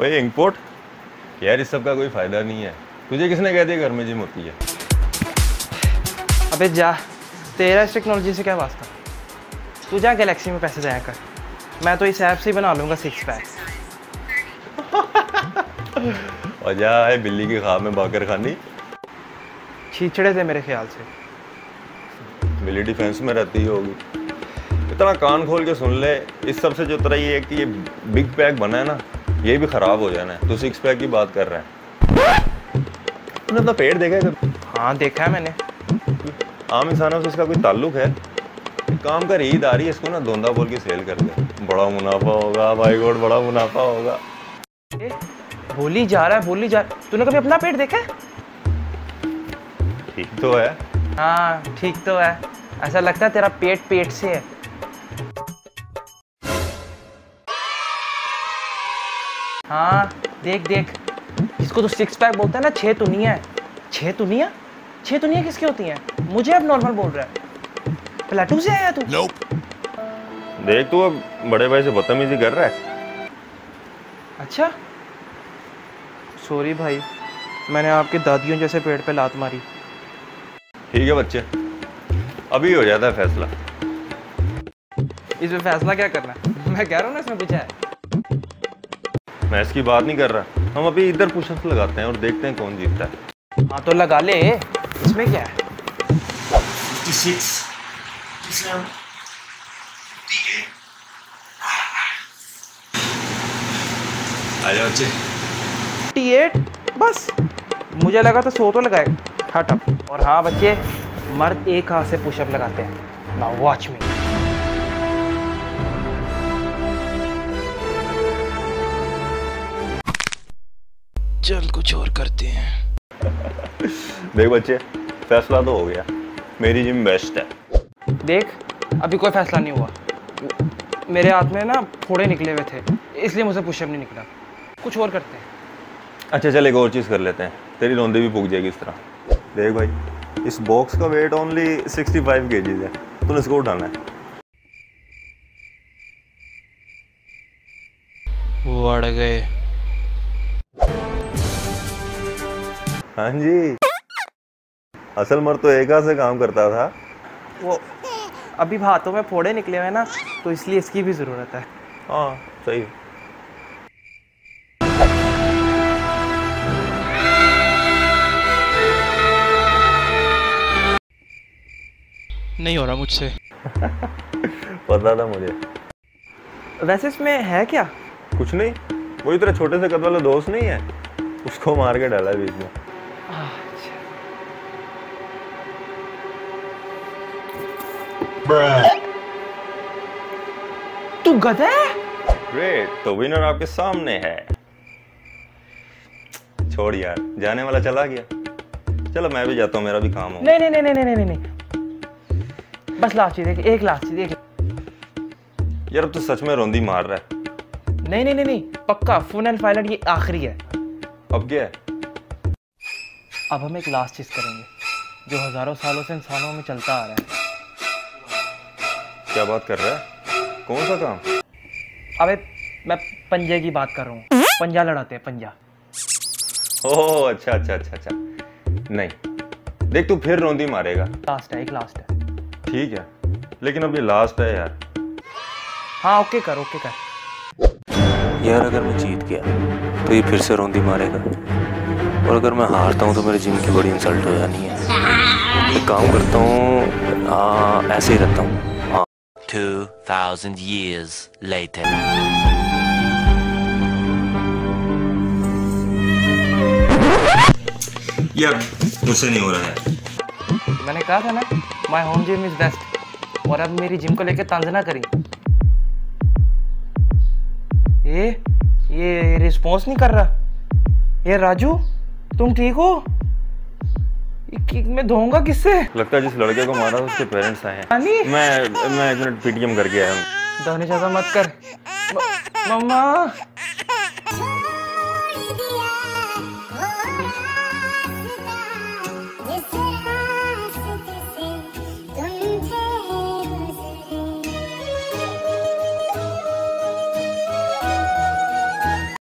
ओए इंकपोर्ट, यार इस सब का कोई फायदा नहीं है। तुझे किसने कह दिया घर में जिम होती है? अबे जा, तेरा इस टेक्नोलॉजी से क्या वास्ता? तू जा गैलेक्सी में पैसे जाया कर, मैं तो इस ऐप से ही बना लूँगा 6 पैक। और जा है बिल्ली की ख्वाब में बाकर खानी। छींचड़े थे मेरे ख्याल से। बिल्ली डिफेंस में रहती होगी। इतना कान खोल के सुन ले, इस सब से जो तरह ये है कि ये बिग पैक बना है ना, ये भी खराब हो जाना है। तो 6 पैक की बात कर रहा है। तूने अपना पेट देखा है कभी? हाँ देखा है मैंने। आम इंसानों से इसका कोई ताल्लुक है? काम कर, ईद आ रही है, इसको ना धोंधा बोल के सेल कर दे, बड़ा मुनाफा होगा भाई गॉड, बड़ा मुनाफा होगा। बोली जा रहा है, बोली जा रहा है। तूने कभी अपना पेट देखा है? ठीक तो है। हाँ ठीक तो है, ऐसा लगता है तेरा पेट पेट से है। हाँ देख देख, इसको तो 6 पैक बोलता है ना, 6 तुनिया है। 6 तुनिया? 6 तुनिया किसकी होती हैं? मुझे अब नॉर्मल बोल रहा है। प्लेटू से आया तू? देख तू अब बड़े भाई से बदतमीजी कर रहा है। अच्छा सॉरी भाई, मैंने आपके दादियों जैसे पेट पे लात मारी। ठीक है बच्चे, अभी हो जाता है फैसला। इसमें फैसला क्या करना है? मैं कह रहा हूँ ना इसमें कुछ है। मैं इसकी बात नहीं कर रहा, हम अभी इधर पुशअप्स लगाते हैं और देखते हैं कौन जीतता है। हाँ तो लगा ले, इसमें क्या है? 56, 57, 58। आ जाओ बच्चे। 58 बस, मुझे लगा था 100 तो लगाए। हट अब। और हाँ बच्चे, मर्द एक हाथ से पुशअप लगाते हैं। Now watch me. चल कुछ और करते हैं। देख बच्चे, फैसला तो हो गया, मेरी जिम बेस्ट है। देख अभी कोई फैसला नहीं हुआ, मेरे हाथ में ना फोड़े निकले हुए थे, इसलिए मुझसे पुशअप नहीं निकला। कुछ और करते हैं। अच्छा चल एक और चीज़ कर लेते हैं, तेरी रोंदे भी पुग जाएगी इस तरह। देख भाई, इस बॉक्स का वेट ओनली 65 kg है, तूने इसको उठाना है। वो अड़ गए। हाँ जी, असल मर्द तो एक हाथ से काम करता था। वो अभी हाथों में फोड़े निकले हुए हैं ना, तो इसलिए इसकी भी ज़रूरत है। हाँ सही। नहीं हो रहा मुझसे। पता था मुझे। वैसे इसमें है क्या? कुछ नहीं, वही तेरा छोटे से कद वाला दोस्त नहीं है, उसको मार के डाला बीच में। तू गधा है? ग्रेट, तो विनर आपके सामने है। छोड़ यार, जाने वाला चला गया। चलो मैं भी जाता हूँ, मेरा भी काम हो। नहीं नहीं नहीं नहीं नहीं नहीं, बस लास्ट चीज, एक लास्ट चीज, एक। यार अब तो सच में रोंदी मार रहा है। नहीं नहीं नहीं नहीं, पक्का फुल एंड फाइनल, ये आखिरी है। अब क्या है? अब हम एक लास्ट चीज करेंगे जो हजारों सालों से इंसानों में चलता आ रहा है। क्या बात कर रहा है? कौन सा काम? अबे मैं पंजे की बात कर रहा हूँ, पंजा लड़ाते हैं, पंजा। ओह अच्छा अच्छा अच्छा अच्छा। नहीं देख, तू फिर रोंदी मारेगा। लास्ट है, एक लास्ट है। ठीक है, लेकिन अब ये लास्ट है यार। हाँ ओके कर, ओके कर। यार अगर मैं जीत गया तो ये फिर से रोंदी मारेगा, और अगर मैं हारता हूँ तो मेरे जिम की बड़ी इंसल्ट हो जानी है। एक काम करता हूँ, ऐसे ही रहता हूँ। 2000 years later. यार मुझसे नहीं हो रहा है। मैंने कहा था ना, my home gym is best. और अब मेरी जिम को लेकर तंज ना करी। ये रिस्पॉन्स नहीं कर रहा। ये राजू, तुम ठीक हो? मैं धोऊंगा किससे? लगता है जिस लड़के को मारा उसके पेरेंट्स आए हैं। मैं 1 मिनट पीटीएम करके आया हूँ। धोने जैसा मत कर। मम्मा